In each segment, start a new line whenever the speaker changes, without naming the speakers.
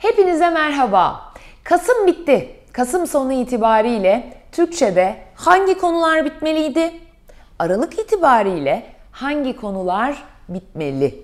Hepinize merhaba. Kasım bitti. Kasım sonu itibariyle Türkçe'de hangi konular bitmeliydi? Aralık itibariyle hangi konular bitmeli?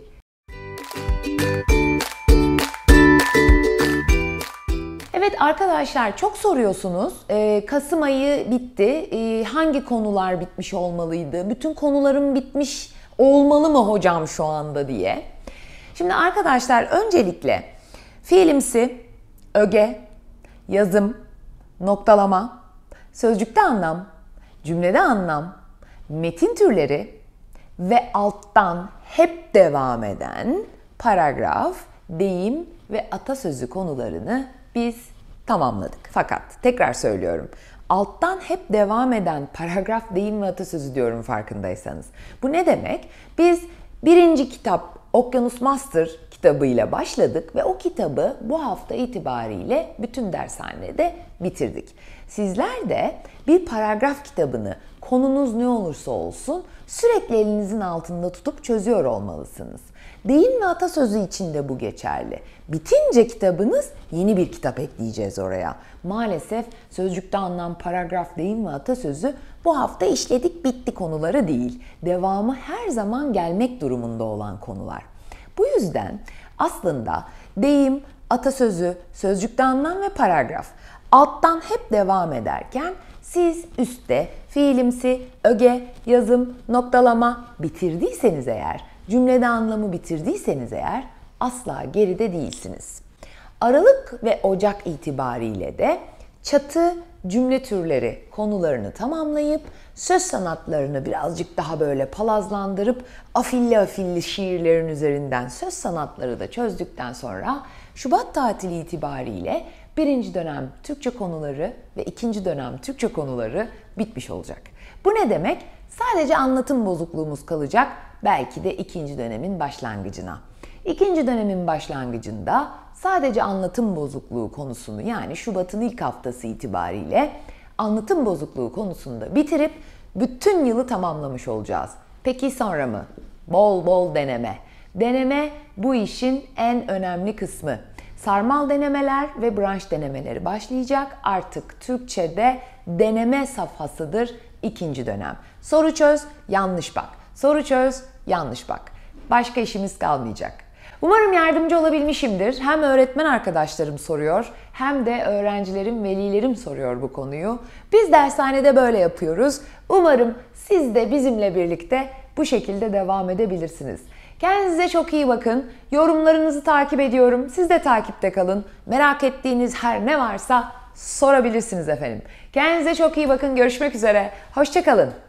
Evet arkadaşlar, çok soruyorsunuz. Kasım ayı bitti. Hangi konular bitmiş olmalıydı? Bütün konularım bitmiş olmalı mı hocam şu anda diye. Şimdi arkadaşlar, öncelikle fiilimsi, öge, yazım, noktalama, sözcükte anlam, cümlede anlam, metin türleri ve alttan hep devam eden paragraf, deyim ve atasözü konularını biz tamamladık. Fakat tekrar söylüyorum, alttan hep devam eden paragraf, deyim ve atasözü diyorum farkındaysanız. Bu ne demek? Biz birinci kitap Okyanus Master kitabıyla başladık ve o kitabı bu hafta itibariyle bütün dershanede bitirdik. Sizler de bir paragraf kitabını, konunuz ne olursa olsun, sürekli elinizin altında tutup çözüyor olmalısınız. Deyim ve atasözü için de bu geçerli. Bitince kitabınız, yeni bir kitap ekleyeceğiz oraya. Maalesef sözcükte anlam, paragraf, deyim ve atasözü bu hafta işledik bitti konuları değil. Devamı her zaman gelmek durumunda olan konular. Bu yüzden aslında deyim, atasözü, sözcükte anlam ve paragraf alttan hep devam ederken siz üstte fiilimsi, öge, yazım, noktalama bitirdiyseniz eğer, cümlede anlamı bitirdiyseniz eğer asla geride değilsiniz. Aralık ve Ocak itibariyle de çatı, cümle türleri konularını tamamlayıp söz sanatlarını birazcık daha böyle palazlandırıp afilli afilli şiirlerin üzerinden söz sanatları da çözdükten sonra Şubat tatili itibariyle birinci dönem Türkçe konuları ve ikinci dönem Türkçe konuları bitmiş olacak. Bu ne demek? Sadece anlatım bozukluğumuz kalacak, belki de ikinci dönemin başlangıcına. İkinci dönemin başlangıcında sadece anlatım bozukluğu konusunu, yani Şubat'ın ilk haftası itibariyle anlatım bozukluğu konusunu da bitirip bütün yılı tamamlamış olacağız. Peki sonra mı? Bol bol deneme. Deneme bu işin en önemli kısmı. Sarmal denemeler ve branş denemeleri başlayacak. Artık Türkçe'de deneme safhasıdır ikinci dönem. Soru çöz, yanlış bak. Soru çöz, yanlış bak. Başka işimiz kalmayacak. Umarım yardımcı olabilmişimdir. Hem öğretmen arkadaşlarım soruyor, hem de öğrencilerim, velilerim soruyor bu konuyu. Biz dershanede böyle yapıyoruz. Umarım siz de bizimle birlikte bu şekilde devam edebilirsiniz. Kendinize çok iyi bakın. Yorumlarınızı takip ediyorum. Siz de takipte kalın. Merak ettiğiniz her ne varsa sorabilirsiniz efendim. Kendinize çok iyi bakın. Görüşmek üzere. Hoşça kalın.